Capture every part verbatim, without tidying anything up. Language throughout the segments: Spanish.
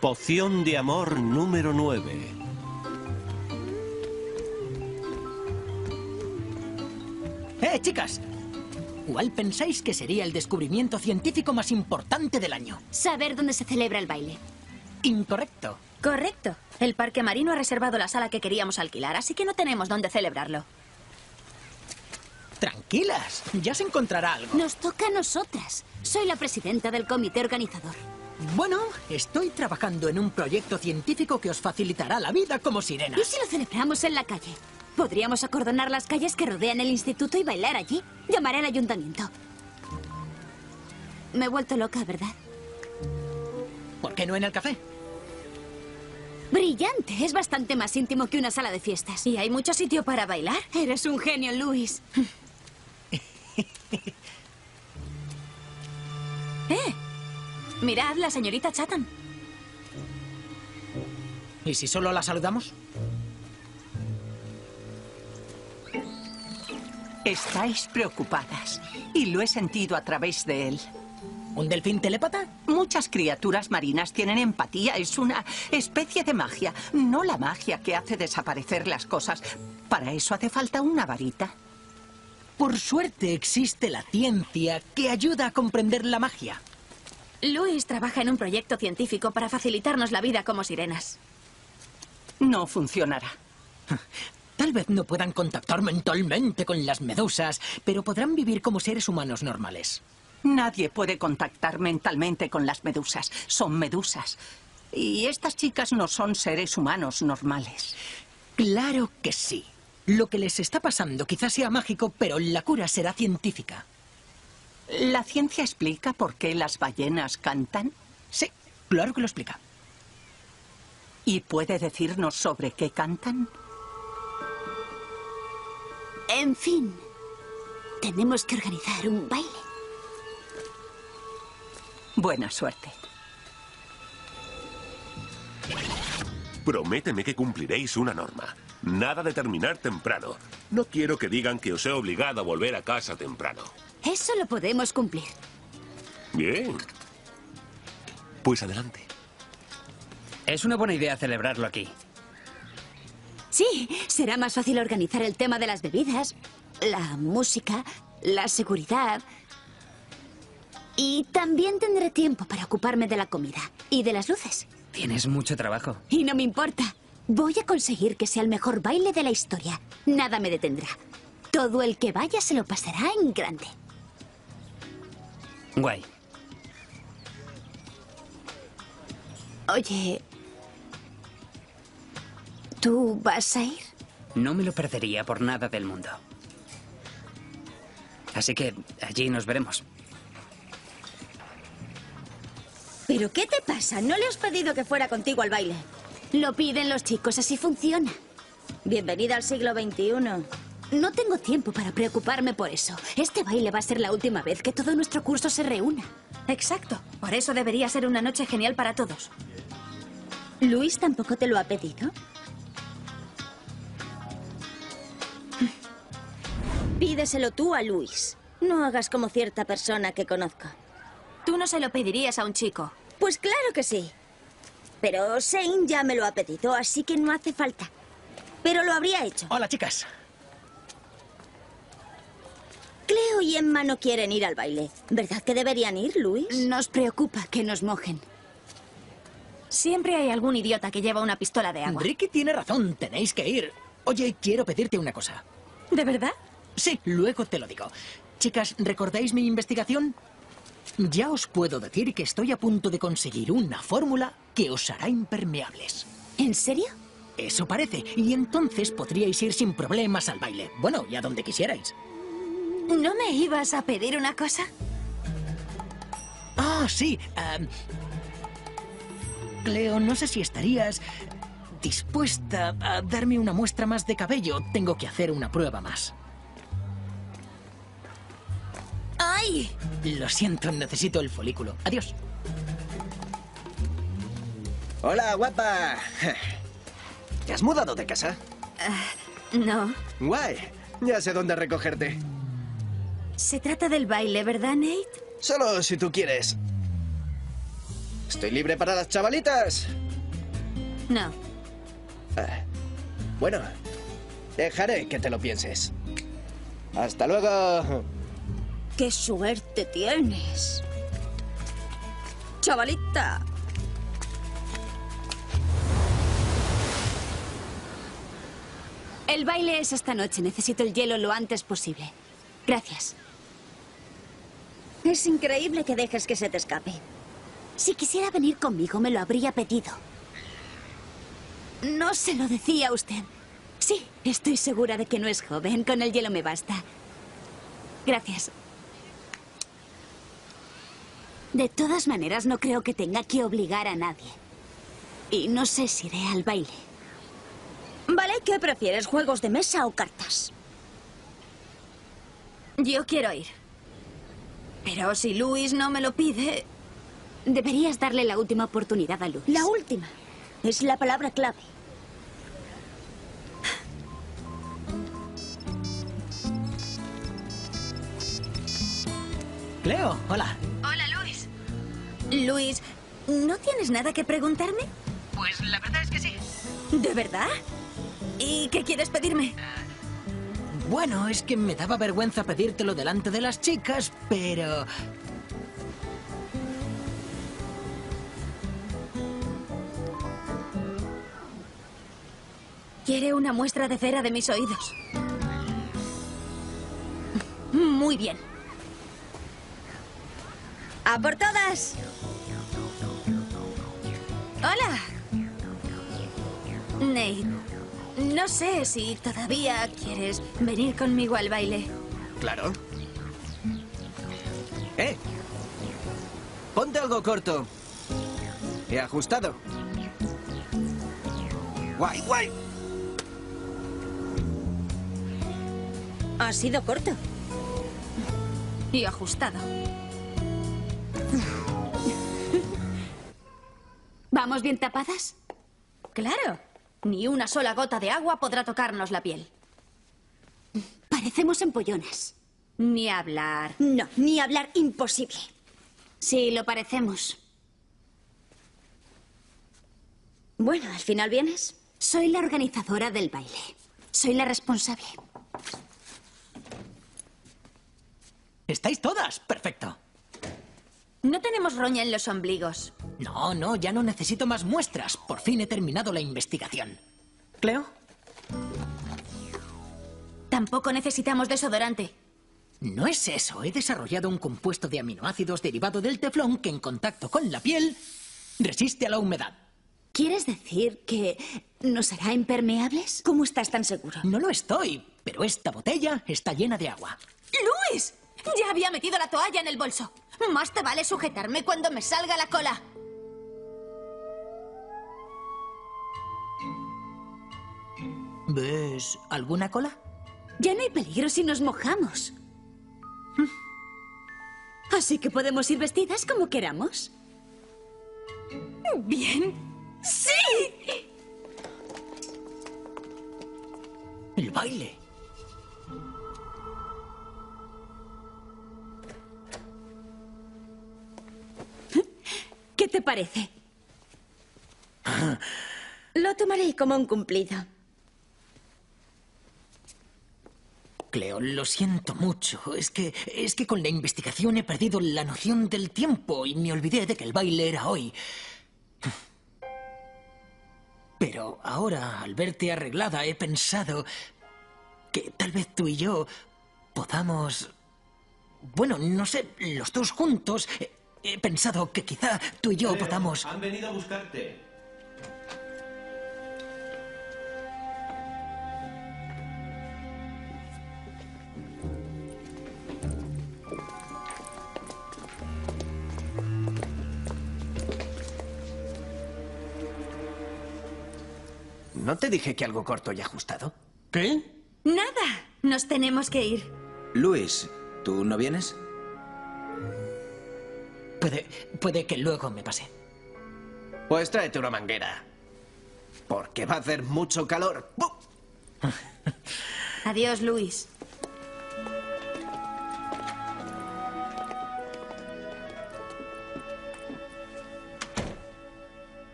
Poción de amor número nueve. ¡Eh, chicas! ¿Cuál pensáis que sería el descubrimiento científico más importante del año? Saber dónde se celebra el baile. Incorrecto. Correcto. El parque marino ha reservado la sala que queríamos alquilar, así que no tenemos dónde celebrarlo. Tranquilas, ya se encontrará algo. Nos toca a nosotras. Soy la presidenta del comité organizador. Bueno, estoy trabajando en un proyecto científico que os facilitará la vida como sirenas. ¿Y si lo celebramos en la calle? Podríamos acordonar las calles que rodean el instituto y bailar allí. Llamaré al ayuntamiento. Me he vuelto loca, ¿verdad? ¿Por qué no en el café? Brillante. Es bastante más íntimo que una sala de fiestas. ¿Y hay mucho sitio para bailar? Eres un genio, Luis. ¡Eh! Mirad, la señorita Chatham. ¿Y si solo la saludamos? Estáis preocupadas, y lo he sentido a través de él. ¿Un delfín telépata? Muchas criaturas marinas tienen empatía. Es una especie de magia, no la magia que hace desaparecer las cosas. Para eso hace falta una varita. Por suerte existe la ciencia que ayuda a comprender la magia. Luis trabaja en un proyecto científico para facilitarnos la vida como sirenas. No funcionará. Tal vez no puedan contactar mentalmente con las medusas, pero podrán vivir como seres humanos normales. Nadie puede contactar mentalmente con las medusas. Son medusas. Y estas chicas no son seres humanos normales. Claro que sí. Lo que les está pasando quizás sea mágico, pero la cura será científica. ¿La ciencia explica por qué las ballenas cantan? Sí, claro que lo explica. ¿Y puede decirnos sobre qué cantan? En fin, tenemos que organizar un baile. Buena suerte. Prométeme que cumpliréis una norma. Nada de terminar temprano. No quiero que digan que os he obligado a volver a casa temprano. Eso lo podemos cumplir. Bien. Pues adelante. Es una buena idea celebrarlo aquí. Sí, será más fácil organizar el tema de las bebidas, la música, la seguridad. Y también tendré tiempo para ocuparme de la comida y de las luces. Tienes mucho trabajo. Y no me importa. Voy a conseguir que sea el mejor baile de la historia. Nada me detendrá. Todo el que vaya se lo pasará en grande. Guay. Oye, ¿tú vas a ir? No me lo perdería por nada del mundo. Así que allí nos veremos. ¿Pero qué te pasa? ¿No le has pedido que fuera contigo al baile? Lo piden los chicos, así funciona. Bienvenida al siglo veintiuno. No tengo tiempo para preocuparme por eso. Este baile va a ser la última vez que todo nuestro curso se reúna. Exacto. Por eso debería ser una noche genial para todos. ¿Luis tampoco te lo ha pedido? Pídeselo tú a Luis. No hagas como cierta persona que conozco. Tú no se lo pedirías a un chico. Pues claro que sí. Pero Shane ya me lo ha pedido, así que no hace falta. Pero lo habría hecho. Hola, chicas. Cleo y Emma no quieren ir al baile. ¿Verdad que deberían ir, Luis? Nos preocupa que nos mojen. Siempre hay algún idiota que lleva una pistola de agua. Ricky tiene razón, tenéis que ir. Oye, quiero pedirte una cosa. ¿De verdad? Sí, luego te lo digo. Chicas, ¿recordáis mi investigación? Ya os puedo decir que estoy a punto de conseguir una fórmula que os hará impermeables. ¿En serio? Eso parece. Y entonces podríais ir sin problemas al baile. Bueno, y a donde quisierais. ¿No me ibas a pedir una cosa? Ah, sí. Um, Cleo, no sé si estarías dispuesta a darme una muestra más de cabello. Tengo que hacer una prueba más. ¡Ay! Lo siento, necesito el folículo. Adiós. Hola, guapa. ¿Te has mudado de casa? Uh, no. Guay. Ya sé dónde recogerte. Se trata del baile, ¿verdad, Nate? Solo si tú quieres. Estoy libre para las chavalitas. No. Ah, bueno, dejaré que te lo pienses. Hasta luego. ¡Qué suerte tienes! Chavalita. El baile es esta noche. Necesito el hielo lo antes posible. Gracias. Es increíble que dejes que se te escape. Si quisiera venir conmigo, me lo habría pedido. No se lo decía a usted. Sí, estoy segura de que no es joven. Con el hielo me basta. Gracias. De todas maneras, no creo que tenga que obligar a nadie. Y no sé si iré al baile. Vale, ¿qué prefieres? ¿Juegos de mesa o cartas? Yo quiero ir. Pero si Luis no me lo pide... Deberías darle la última oportunidad a Luis. La última. Es la palabra clave. Cleo, hola. Hola, Luis. Luis, ¿no tienes nada que preguntarme? Pues la verdad es que sí. ¿De verdad? ¿Y qué quieres pedirme? Bueno, es que me daba vergüenza pedírtelo delante de las chicas, pero... Quiere una muestra de cera de mis oídos. Muy bien. ¡A por todas! Hola. Nate, no sé si todavía quieres venir conmigo al baile. Claro. ¡Eh! Ponte algo corto. He ajustado. ¡Guay, guay! Ha sido corto. Y ajustado. ¿Vamos bien tapadas? Claro. Ni una sola gota de agua podrá tocarnos la piel. Parecemos empollonas. Ni hablar. No, ni hablar, imposible. Sí, lo parecemos. Bueno, ¿al final vienes? Soy la organizadora del baile. Soy la responsable. ¿Estáis todas? Perfecto. No tenemos roña en los ombligos. No, no, ya no necesito más muestras. Por fin he terminado la investigación. ¿Cleo? Tampoco necesitamos desodorante. No es eso. He desarrollado un compuesto de aminoácidos derivado del teflón que en contacto con la piel resiste a la humedad. ¿Quieres decir que nos hará impermeables? ¿Cómo estás tan seguro? No lo estoy, pero esta botella está llena de agua. ¡Luis! Ya había metido la toalla en el bolso. Más te vale sujetarme cuando me salga la cola. ¿Ves alguna cola? Ya no hay peligro si nos mojamos. Así que podemos ir vestidas como queramos. Bien. ¡Sí! El baile. ¿Qué te parece? Lo tomaré como un cumplido. Cleo, lo siento mucho. Es que, es que con la investigación he perdido la noción del tiempo y me olvidé de que el baile era hoy. Pero ahora, al verte arreglada, he pensado que tal vez tú y yo podamos... Bueno, no sé, los dos juntos... He pensado que quizá tú y yo Cleo, podamos... Han venido a buscarte. ¿No te dije que algo corto y ajustado? ¿Qué? Nada. Nos tenemos que ir. Luis, ¿tú no vienes? Puede, puede que luego me pase. Pues tráete una manguera. Porque va a hacer mucho calor. ¡Bum! Adiós, Luis.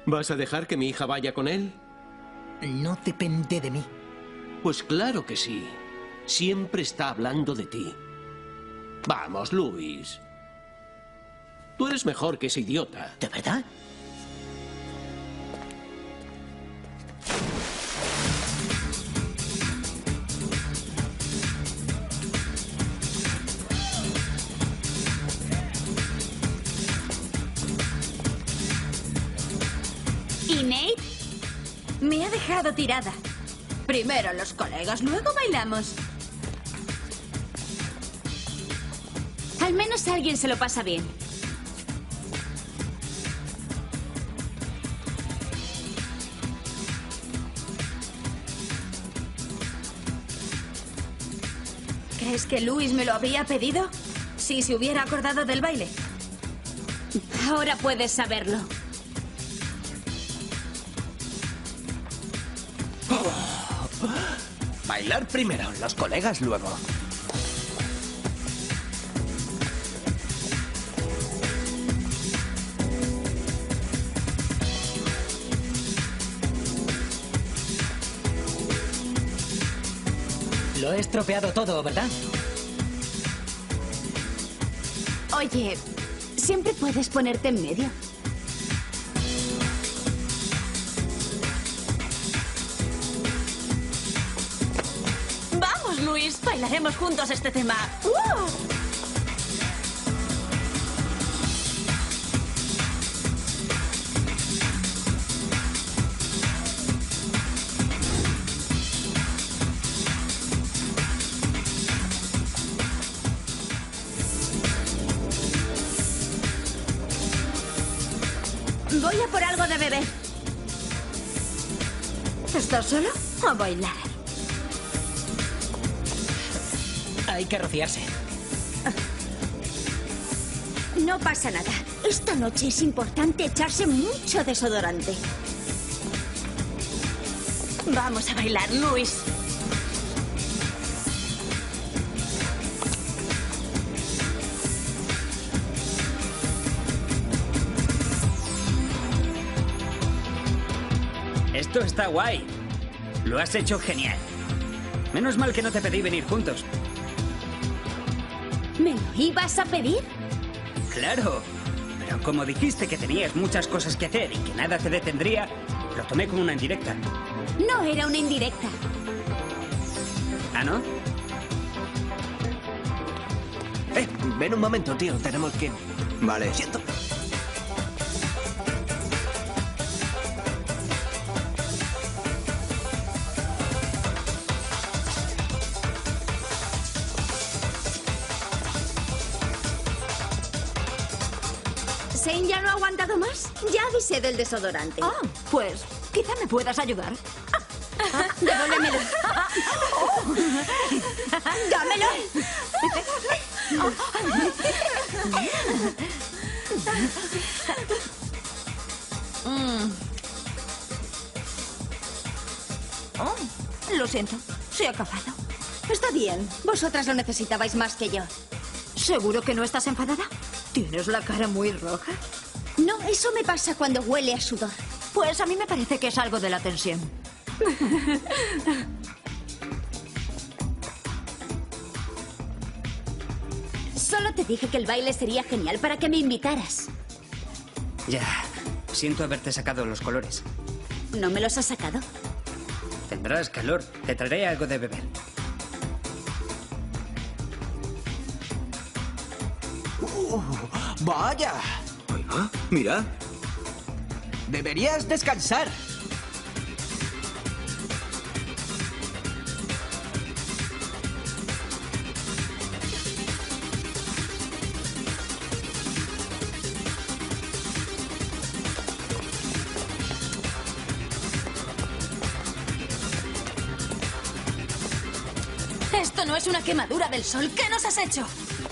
¿Vas a dejar que mi hija vaya con él? No depende de mí. Pues claro que sí. Siempre está hablando de ti. Vamos, Luis. Tú eres mejor que ese idiota. ¿De verdad? ¿Y Nate? Me ha dejado tirada. Primero los colegas, luego bailamos. Al menos alguien se lo pasa bien. ¿Crees que Luis me lo habría pedido? Si se hubiera acordado del baile. Ahora puedes saberlo. Bailar primero, los colegas luego. Lo he estropeado todo, ¿verdad? Oye, siempre puedes ponerte en medio. Vamos, Luis, bailaremos juntos este tema. ¡Uh! Voy a por algo de beber. ¿Estás solo? A bailar. Hay que rociarse. No pasa nada. Esta noche es importante echarse mucho desodorante. Vamos a bailar, Luis. Esto está guay. Lo has hecho genial. Menos mal que no te pedí venir juntos. ¿Me lo ibas a pedir? Claro. Pero como dijiste que tenías muchas cosas que hacer y que nada te detendría, lo tomé como una indirecta. No era una indirecta. ¿Ah, no? Eh, ven un momento, tío. Tenemos que... Vale. Siento. ¿Zane ya no ha aguantado más? Ya avisé del desodorante. Ah, pues quizá me puedas ayudar. Ah, devuélvemelo. ¡Dámelo! Mm. Oh, lo siento. Se ha acabado. Está bien. Vosotras lo necesitabais más que yo. ¿Seguro que no estás enfadada? ¿Tienes la cara muy roja? No, eso me pasa cuando huele a sudor. Pues a mí me parece que es algo de la tensión. Solo te dije que el baile sería genial para que me invitaras. Ya. Siento haberte sacado los colores. ¿No me los has sacado? Tendrás calor. Te traeré algo de beber. Uh, ¡Vaya! Oiga, mira. Deberías descansar. Esto no es una quemadura del sol. ¿Qué nos has hecho?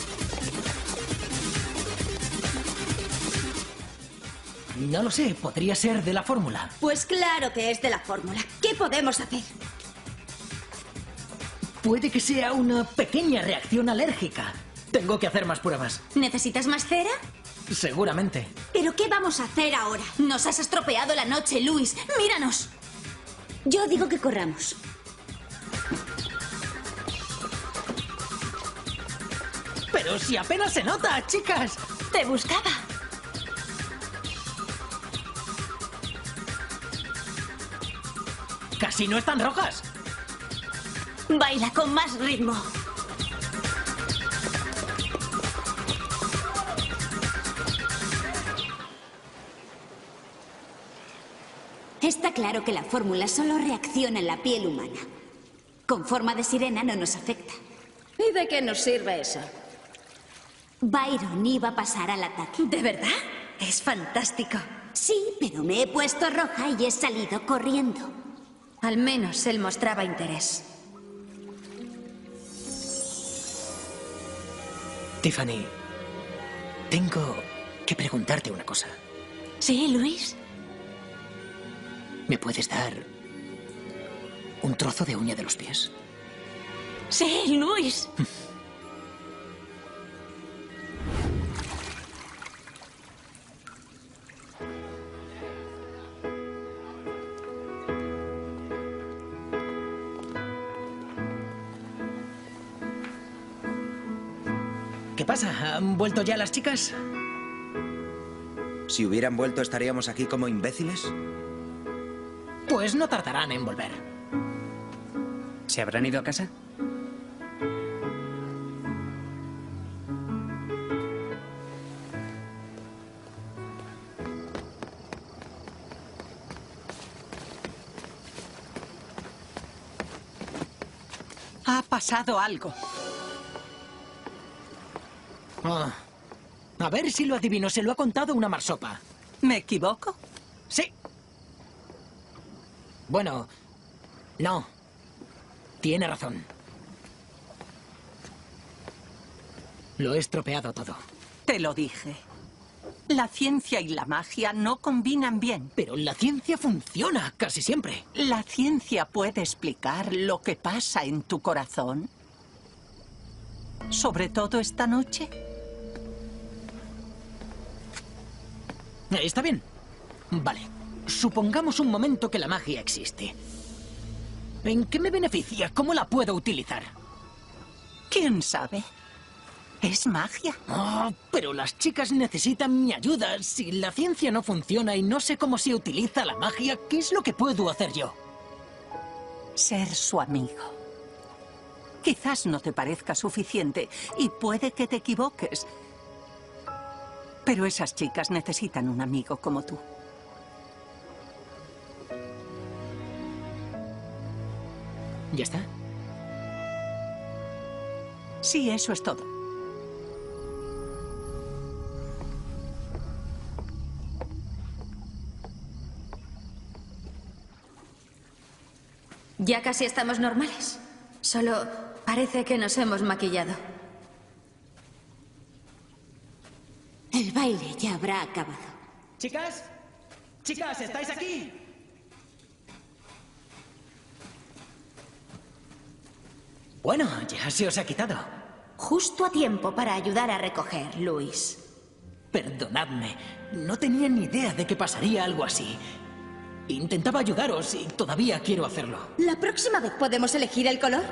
No lo sé, podría ser de la fórmula. Pues claro que es de la fórmula. ¿Qué podemos hacer? Puede que sea una pequeña reacción alérgica. Tengo que hacer más pruebas. ¿Necesitas más cera? Seguramente. ¿Pero qué vamos a hacer ahora? Nos has estropeado la noche, Luis. ¡Míranos! Yo digo que corramos. Pero si apenas se nota, chicas. Te buscaba. Casi no están rojas. Baila con más ritmo. Está claro que la fórmula solo reacciona en la piel humana. Con forma de sirena no nos afecta. ¿Y de qué nos sirve eso? Byron iba a pasar al ataque. ¿De verdad? Es fantástico. Sí, pero me he puesto roja y he salido corriendo. Al menos él mostraba interés. Tiffany, tengo que preguntarte una cosa. ¿Sí, Luis? ¿Me puedes dar un trozo de uña de los pies? Sí, Luis. ¿Qué pasa? ¿Han vuelto ya las chicas? Si hubieran vuelto, ¿estaríamos aquí como imbéciles? Pues no tardarán en volver. ¿Se habrán ido a casa? Ha pasado algo. Ah, a ver si lo adivino. Se lo ha contado una marsopa. ¿Me equivoco? Sí. Bueno, no. Tiene razón. Lo he estropeado todo. Te lo dije. La ciencia y la magia no combinan bien. Pero la ciencia funciona casi siempre. ¿La ciencia puede explicar lo que pasa en tu corazón? ¿Sobre todo esta noche? Está bien. Vale. Supongamos un momento que la magia existe. ¿En qué me beneficia? ¿Cómo la puedo utilizar? ¿Quién sabe? Es magia. Oh, pero las chicas necesitan mi ayuda. Si la ciencia no funciona y no sé cómo se utiliza la magia, ¿qué es lo que puedo hacer yo? Ser su amigo. Quizás no te parezca suficiente y puede que te equivoques. Pero esas chicas necesitan un amigo como tú. ¿Ya está? Sí, eso es todo. Ya casi estamos normales. Solo parece que nos hemos maquillado. El baile ya habrá acabado. Chicas, chicas, ¿estáis aquí? Bueno, ya se os ha quitado. Justo a tiempo para ayudar a recoger, Luis. Perdonadme, no tenía ni idea de que pasaría algo así. Intentaba ayudaros y todavía quiero hacerlo. ¿La próxima vez podemos elegir el color?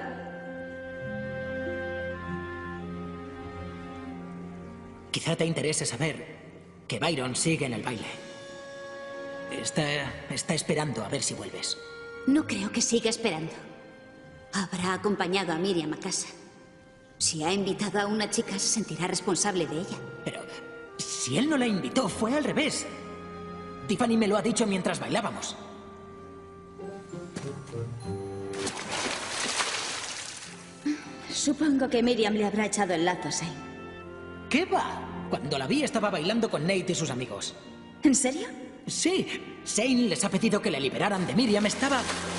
Quizá te interese saber que Byron sigue en el baile. Está, está esperando a ver si vuelves. No creo que siga esperando. Habrá acompañado a Miriam a casa. Si ha invitado a una chica, se sentirá responsable de ella. Pero si él no la invitó, fue al revés. Tiffany me lo ha dicho mientras bailábamos. Supongo que Miriam le habrá echado el lazo a Shane. ¿Qué va? Cuando la vi estaba bailando con Nate y sus amigos. ¿En serio? Sí, Shane les ha pedido que le liberaran de Miriam. Estaba...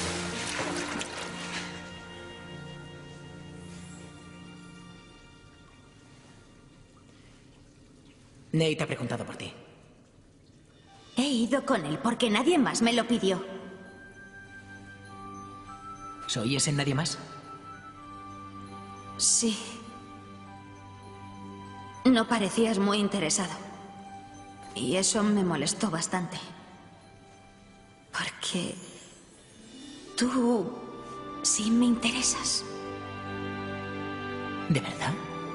Nate ha preguntado por ti. He ido con él porque nadie más me lo pidió. ¿Soy ese nadie más? Sí. No parecías muy interesado. Y eso me molestó bastante. Porque tú sí me interesas. ¿De verdad?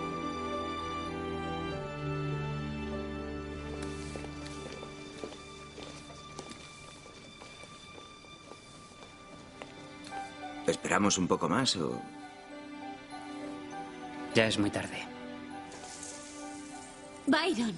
¿Esperamos un poco más o...? Ya es muy tarde. Byron.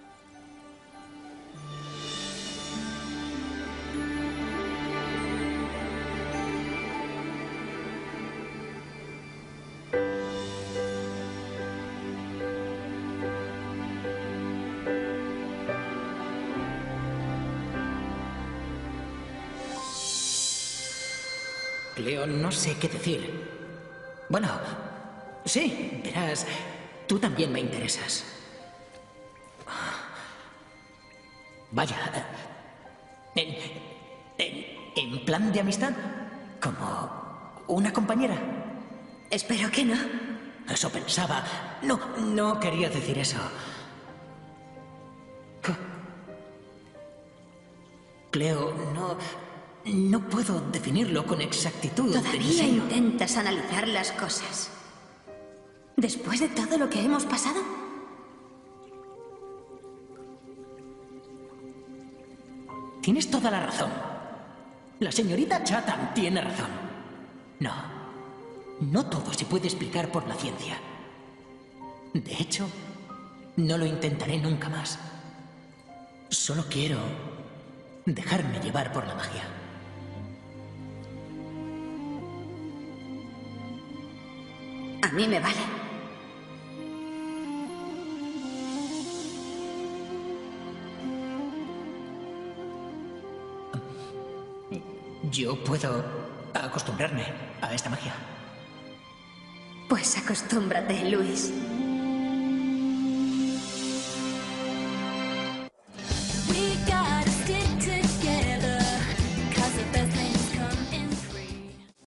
Cleo, no sé qué decir. Bueno, sí, verás, tú también me interesas. Vaya, en, en, en plan de amistad, como una compañera. Espero que no. Eso pensaba. No, no quería decir eso. Cleo, no... No puedo definirlo con exactitud. Todavía intentas analizar las cosas. ¿Después de todo lo que hemos pasado? Tienes toda la razón. La señorita Chatham tiene razón. No. No todo se puede explicar por la ciencia. De hecho, no lo intentaré nunca más. Solo quiero dejarme llevar por la magia. A mí me vale. Yo puedo acostumbrarme a esta magia. Pues acostúmbrate, Luis.